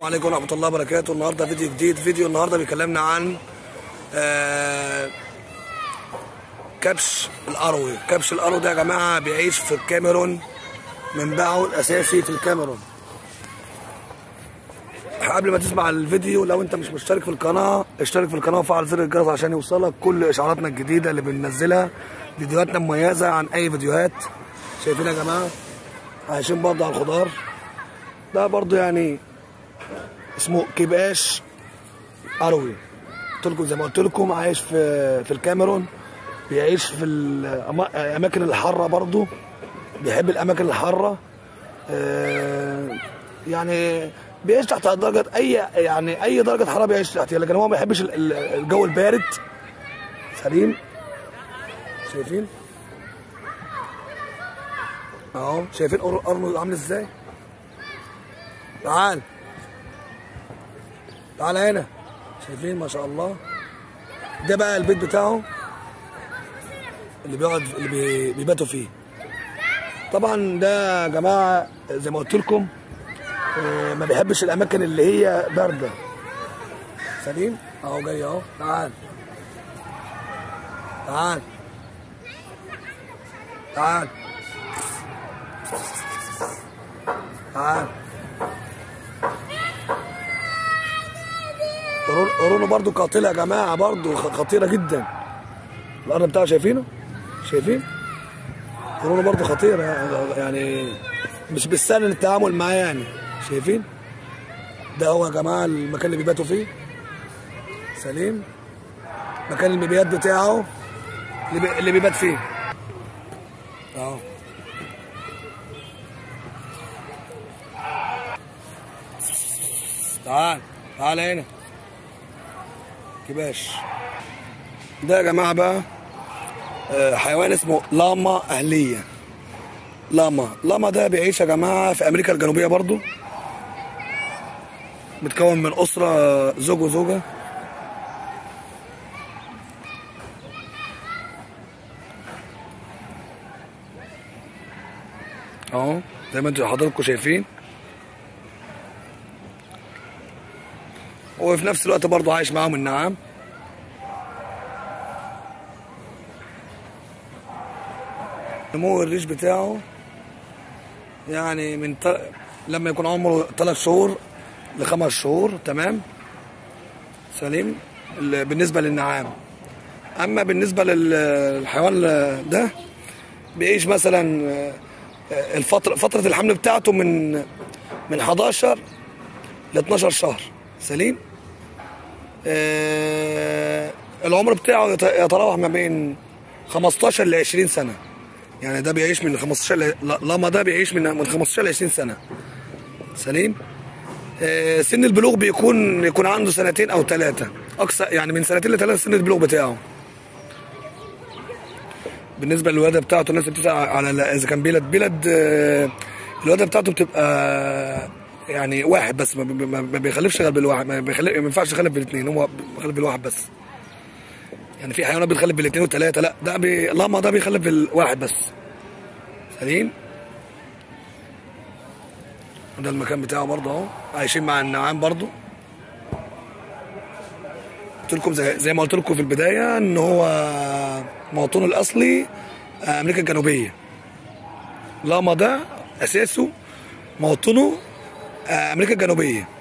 عليكم ورحمة الله وبركاته. النهارده فيديو جديد. النهارده بيكلمنا عن كبش القروي. كبش القروي ده يا جماعة بيعيش في الكاميرون، منبعه الأساسي في الكاميرون. قبل ما تسمع الفيديو، لو انت مش مشترك في القناة اشترك في القناة وفعل زر الجرس عشان يوصلك كل اشعاراتنا الجديدة اللي بننزلها، فيديوهاتنا مميزة عن اي فيديوهات. شايفين يا جماعة عايشين برضه على الخضار. ده برضه يعني اسمه كباش قروي. قلت لكم زي ما قلت لكم عايش في الكاميرون، بيعيش في الاماكن الحاره، برضه بيحب الاماكن الحاره. يعني بيعيش تحت درجه اي درجه حراره بيعيش تحتها، لكن هو ما بيحبش الجو البارد. سليم. شايفين اهو، شايفين ارنولد عامل ازاي؟ تعال هنا. شايفين ما شاء الله. ده بقى البيت بتاعه اللي بيباتوا فيه. طبعا ده يا جماعه زي ما قلت لكم ما بيحبش الاماكن اللي هي بارده. سليم اهو، جاي اهو. تعال قرونه برضو قاتله يا جماعه، برضو خطيره جدا. القرن بتاعه شايفين قرونه برضو خطيره، يعني مش بالسهل التعامل معاه يعني. شايفين ده هو يا جماعه المكان اللي بيباتوا فيه. سليم. مكان المبيات بتاعه اللي بيبات فيه اهو. تعال هنا كباش. ده يا جماعه بقى حيوان اسمه لاما اهليه. لاما ده بيعيش يا جماعه في امريكا الجنوبيه برضو، متكون من اسره زوج وزوجه. اهو زي ما انتوا حضراتكم شايفين. وفي نفس الوقت برضو عايش معاهم النعام. نمو الريش بتاعه يعني لما يكون عمره 3 شهور ل5 شهور. تمام. سليم. بالنسبه للنعام. اما بالنسبه للحيوان ده بيعيش مثلا فتره الحمل بتاعته من 11 ل 12 شهر. سليم. العمر بتاعه يتراوح ما بين 15 ل 20 سنه. يعني ده بيعيش من 15 لاما ده بيعيش من 15 ل 20 سنه. سليم. سن البلوغ يكون عنده 2 أو 3 اقصى، يعني من 2 ل3 سن البلوغ بتاعه. بالنسبه للولاده بتاعته، الناس بتسال على اذا كان بيلد الولاده بتاعته بتبقى يعني واحد بس، ما بيخلفش غير بالواحد. ما ينفعش يخلف بالاثنين، هو بيخلف بالواحد بس. يعني في حيوانات بتخلف بالاثنين والثلاثه، لا ده لاما ده بيخلف بالواحد بس. سليم. وده المكان بتاعه برضه اهو، عايشين مع النعام برضه. قلت لكم زي ما قلت لكم في البدايه ان هو موطنه الاصلي امريكا الجنوبيه. لاما ده اساسه موطنه امريكا الجنوبيه.